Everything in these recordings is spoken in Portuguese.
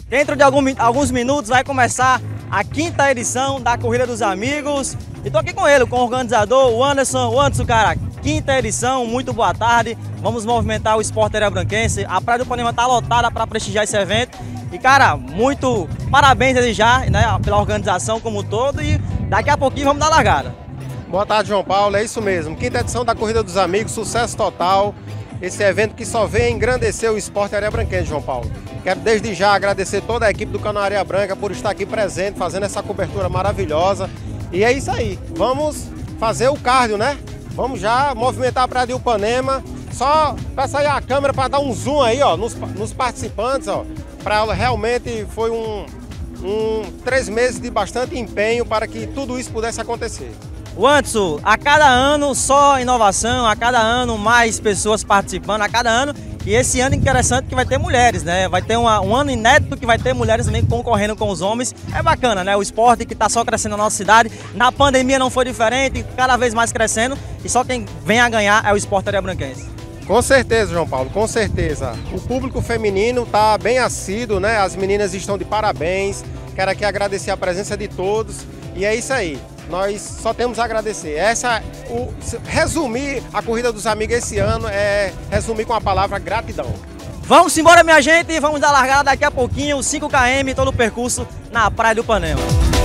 Dentro de alguns minutos vai começar a 5ª edição da Corrida dos Amigos. E tô aqui com ele, com o organizador, o Anderson. O Anderson, cara, 5ª edição, muito boa tarde. Vamos movimentar o esporte areabranquense. A Praia do Ipanema tá lotada para prestigiar esse evento. E, cara, muito parabéns desde já, né, pela organização como um todo. E daqui a pouquinho vamos dar a largada. Boa tarde, João Paulo. É isso mesmo. 5ª edição da Corrida dos Amigos, sucesso total. Esse evento que só vem engrandecer o esporte areabranquense, João Paulo. Quero desde já agradecer toda a equipe do canal Areia Branca por estar aqui presente, fazendo essa cobertura maravilhosa. E é isso aí. Vamos fazer o cardio, né? Vamos já movimentar a Praia do Ipanema. Só peça aí a câmera para dar um zoom aí, ó, nos participantes, ó. Realmente foi 3 meses de bastante empenho para que tudo isso pudesse acontecer. O Anderson, a cada ano só inovação, a cada ano mais pessoas participando, a cada ano. E esse ano interessante que vai ter mulheres, né? Vai ter um ano inédito que vai ter mulheres também concorrendo com os homens. É bacana, né? O esporte que está só crescendo na nossa cidade. Na pandemia não foi diferente, cada vez mais crescendo. E só quem vem a ganhar é o esporte areabranquense. Com certeza, João Paulo, com certeza. O público feminino está bem assíduo, né? As meninas estão de parabéns. Quero aqui agradecer a presença de todos. E é isso aí. Nós só temos a agradecer. Resumir a Corrida dos Amigos esse ano é resumir com a palavra gratidão. Vamos embora, minha gente, vamos dar largada daqui a pouquinho, 5 km, todo o percurso na Praia do Ipanema.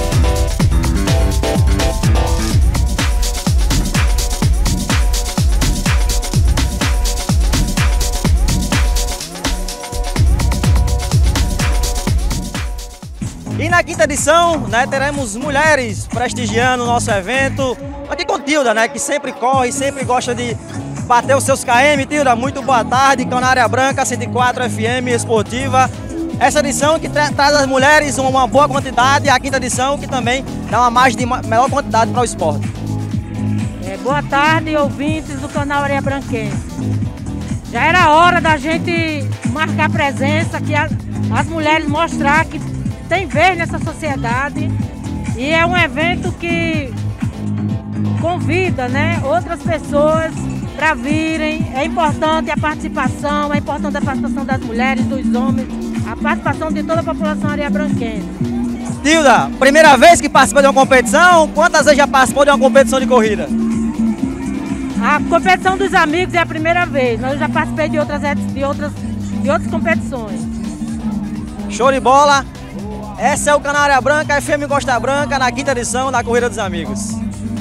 E na 5ª edição, né, teremos mulheres prestigiando o nosso evento. Aqui com Tilda, né, que sempre corre, sempre gosta de bater os seus KM. Tilda, muito boa tarde, canal Areia Branca, 104 FM Esportiva. Essa edição que traz às mulheres uma boa quantidade, e a 5ª edição que também dá uma margem de menor quantidade para o esporte. Boa tarde, ouvintes do canal Areia Branquense. Já era hora da gente marcar presença, que as mulheres mostrar que tem vez nessa sociedade, e é um evento que convida, né, outras pessoas para virem. É importante a participação das mulheres, dos homens, a participação de toda a população areabranquense. Tilda, primeira vez que participa de uma competição? Quantas vezes já participou de uma competição de corrida? A competição dos amigos é a primeira vez, mas eu já participei de outras competições. Show de bola! Essa é o canal Areia Branca, FM Costa Branca, na 5ª edição da Corrida dos Amigos.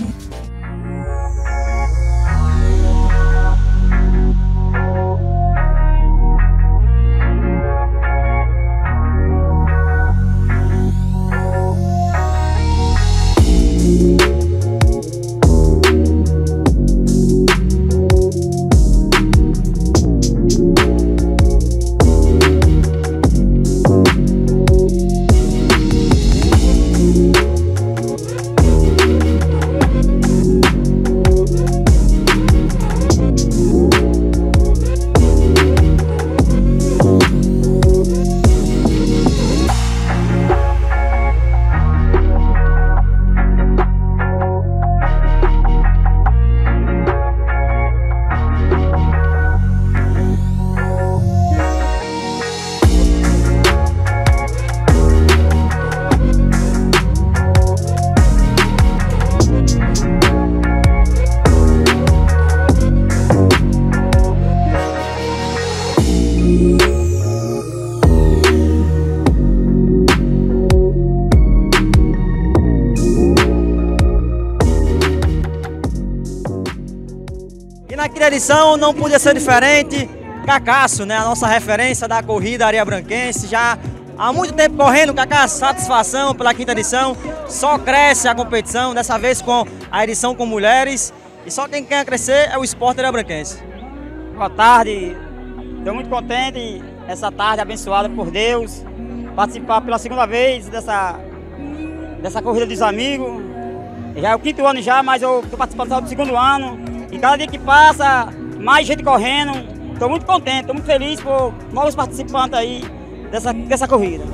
E na 5ª edição não podia ser diferente. Cacasso, né, a nossa referência da corrida areabranquense, já há muito tempo correndo. Cacasso, satisfação pela 5ª edição. Só cresce a competição, dessa vez com a edição com mulheres. E só quem quer crescer é o esporte areabranquense. Boa tarde, estou muito contente essa tarde abençoada por Deus, participar pela 2ª vez dessa Corrida dos Amigos. Já é o 5º ano já, mas eu estou participando só do 2º ano. E cada dia que passa, mais gente correndo. Estou muito contente, estou muito feliz por novos participantes aí dessa corrida.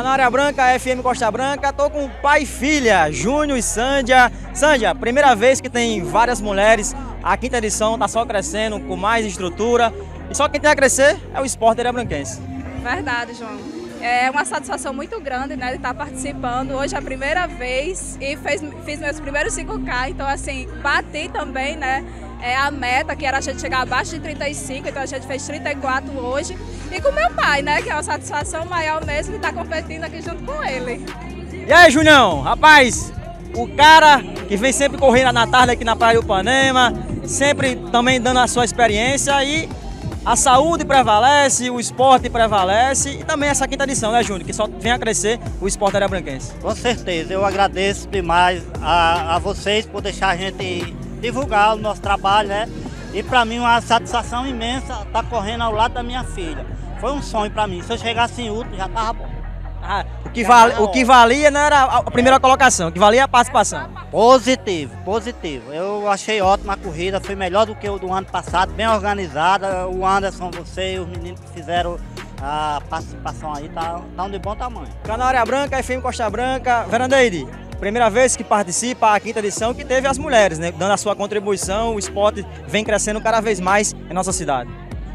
Canal Área Branca, FM Costa Branca, tô com pai e filha, Júnior e Sândia. Sândia, primeira vez que tem várias mulheres, a quinta edição tá só crescendo, com mais estrutura, e só quem tem a crescer é o esporte areabranquense. Verdade, João. É uma satisfação muito grande, né, de estar participando. Hoje é a primeira vez e fiz meus primeiros 5K, então assim, bati também, né, a meta, que era a gente chegar abaixo de 35, então a gente fez 34 hoje. E com meu pai, né, que é uma satisfação maior mesmo de estar competindo aqui junto com ele. E aí, Junião, rapaz, o cara que vem sempre correndo na tarde aqui na Praia do Ipanema, sempre também dando a sua experiência, e a saúde prevalece, o esporte prevalece, e também essa quinta edição, né, Júnior, que só vem a crescer o esporte areabranquense. Com certeza, eu agradeço demais a vocês por deixar a gente divulgar o nosso trabalho, né? E para mim uma satisfação imensa estar correndo ao lado da minha filha. Foi um sonho para mim, se eu chegasse em último já estava bom. Ah, o que valia não era a primeira colocação, o que valia é a participação. Positivo, positivo. Eu achei ótima a corrida, foi melhor do que o do ano passado, bem organizada. O Anderson, você e os meninos que fizeram a participação aí, estão de bom tamanho. Canal Área Branca, FM Costa Branca, Verandeide, primeira vez que participa a quinta edição, que teve as mulheres, né, dando a sua contribuição, o esporte vem crescendo cada vez mais em nossa cidade.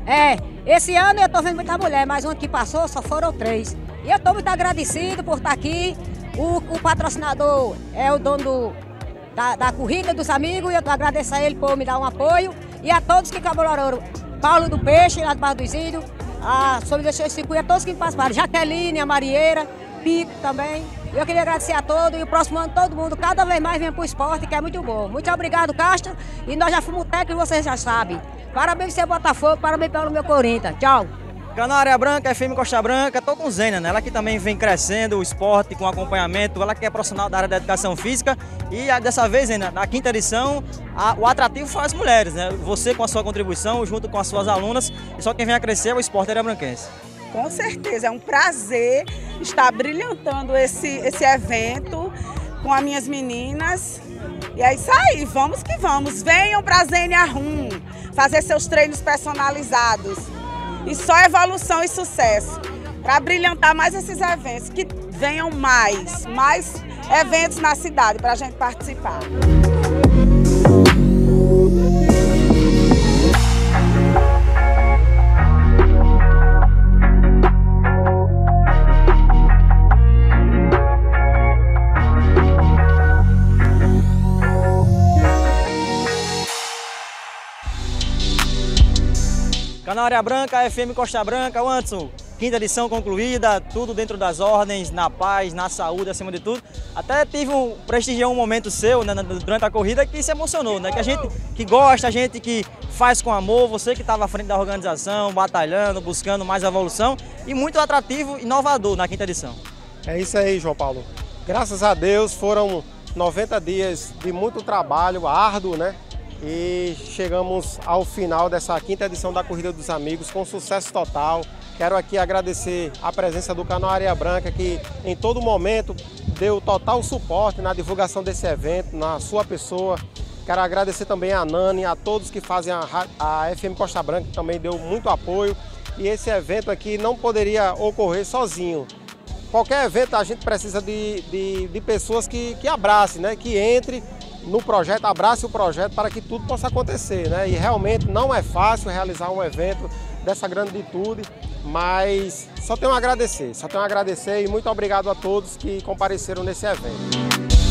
Esse ano eu estou vendo muita mulher, mas o ano que passou só foram 3. E eu estou muito agradecido por estar aqui. O patrocinador é o dono da Corrida dos Amigos, e eu agradeço a ele por me dar um apoio. E a todos que colaboraram, Paulo do Peixe, lá do Barro do Isidro, a Solidariedade Circuito, a todos que participaram, Jaqueline, a Marieira, Pico também. Eu queria agradecer a todos, e o próximo ano todo mundo cada vez mais vem para o esporte, que é muito bom. Muito obrigado, Castro, e nós já fomos técnicos, vocês já sabem. Parabéns para você, Botafogo, parabéns pelo meu Corinthians. Tchau. Canal Área Branca, FM Costa Branca, tô com Zênia, né? Ela que também vem crescendo o esporte com acompanhamento, ela que é profissional da área da educação física, e dessa vez, Zênia, na quinta edição, o atrativo foi as mulheres, né? Você com a sua contribuição, junto com as suas alunas, e só quem vem a crescer é o esporte areabranquense. Com certeza, é um prazer estar brilhantando esse evento com as minhas meninas. E é isso aí, vamos que vamos. Venham para a Zênia Rum fazer seus treinos personalizados. E só evolução e sucesso. Para brilhantar mais esses eventos, que venham mais eventos na cidade para a gente participar. Canal Área Branca, FM Costa Branca, Anderson, quinta edição concluída, tudo dentro das ordens, na paz, na saúde, acima de tudo. Até prestigiou um momento seu, né, durante a corrida, que se emocionou, né? Que a gente que gosta, a gente que faz com amor, você que estava à frente da organização, batalhando, buscando mais evolução, e muito atrativo e inovador na quinta edição. É isso aí, João Paulo. Graças a Deus foram 90 dias de muito trabalho árduo, né? E chegamos ao final dessa quinta edição da Corrida dos Amigos com sucesso total. Quero aqui agradecer a presença do Canal Área Branca, que em todo momento deu total suporte na divulgação desse evento, na sua pessoa. Quero agradecer também a Nani, a todos que fazem a FM Costa Branca, que também deu muito apoio. E esse evento aqui não poderia ocorrer sozinho. Qualquer evento a gente precisa de pessoas que abracem, né? Que entrem no projeto, abrace o projeto para que tudo possa acontecer, né? E realmente não é fácil realizar um evento dessa granditude, mas só tenho a agradecer e muito obrigado a todos que compareceram nesse evento.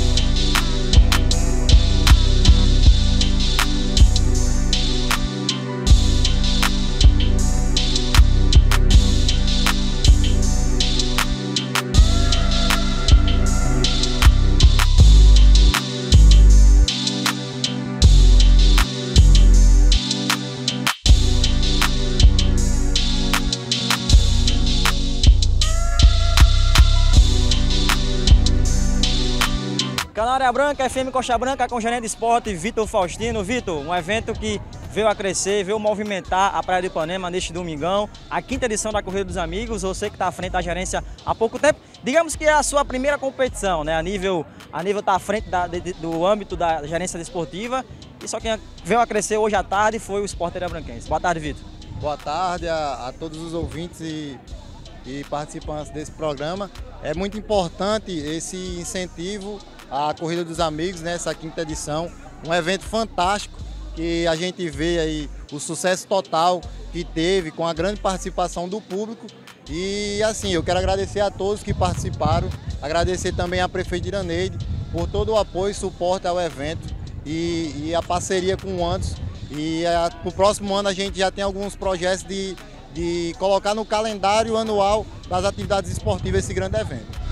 Canal Área Branca, FM Costa Branca, com o gerente de esporte Vitor Faustino. Vitor, um evento que veio a crescer, veio movimentar a Praia do Ipanema neste domingão, a quinta edição da Corrida dos Amigos. Você que está à frente da gerência há pouco tempo, digamos que é a sua primeira competição, né? A nível está à frente do âmbito da gerência desportiva, e só quem veio a crescer hoje à tarde foi o esporte areabranquense. Boa tarde, Vitor. Boa tarde a todos os ouvintes e participantes desse programa. É muito importante esse incentivo à Corrida dos Amigos, nessa 5ª edição, um evento fantástico que a gente vê aí o sucesso total que teve com a grande participação do público. E assim, eu quero agradecer a todos que participaram, agradecer também à prefeita Iraneide por todo o apoio e suporte ao evento e a parceria com o Anderson. E para o próximo ano a gente já tem alguns projetos de colocar no calendário anual das atividades esportivas esse grande evento.